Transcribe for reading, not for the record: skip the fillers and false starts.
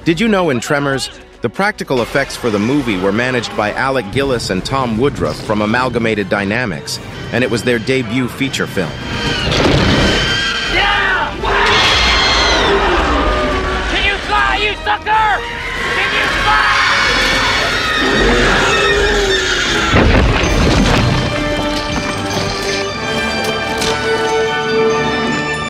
Did you know in Tremors, the practical effects for the movie were managed by Alec, Gillis, and Woodruff from Amalgamated Dynamics, and it was their debut feature film. Yeah! Can you fly, you sucker?